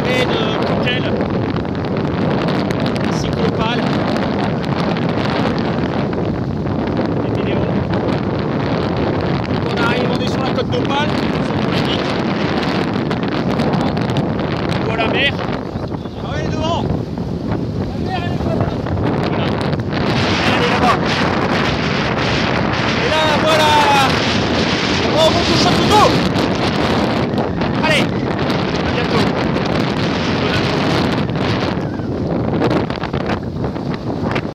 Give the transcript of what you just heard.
parler de congèle, cyclopale, des vidéos. Donc on est sur la côte d'Opale, sur le Polémique. On voit la mer. Ah ouais, elle est devant. La mer, elle est là-bas. Voilà. Elle est là-bas. Et là, voilà. Oh, mon château d'eau.